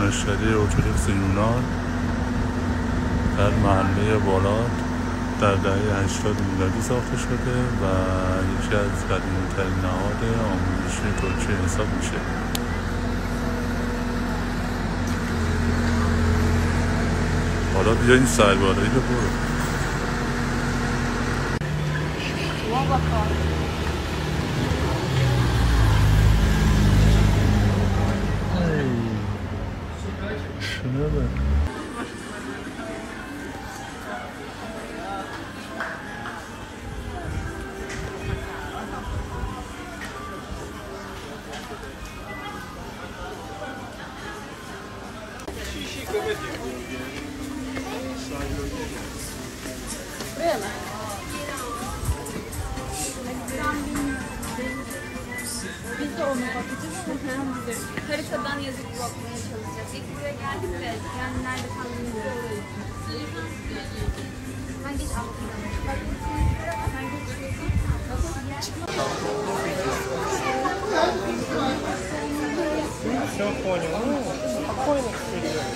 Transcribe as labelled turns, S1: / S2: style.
S1: دانشکده ارتدوکس یونان در محله بالاد در دهه 80 میلادی ساخته شده و یکی از قدیمی‌ترین نهاد آموزشی ترکیه حساب میشه. حالا بیا این سربالایی رو برو. شنو به
S2: Biz de onu bakacağız. Haritadan yazıp bakmaya çalışacağız. İlk buraya geldik de yani nerede kaldığımızı orayı. Ben geç altından. Bak sen geçiyorsun.
S3: Все понял. Ну, спокойно все делать.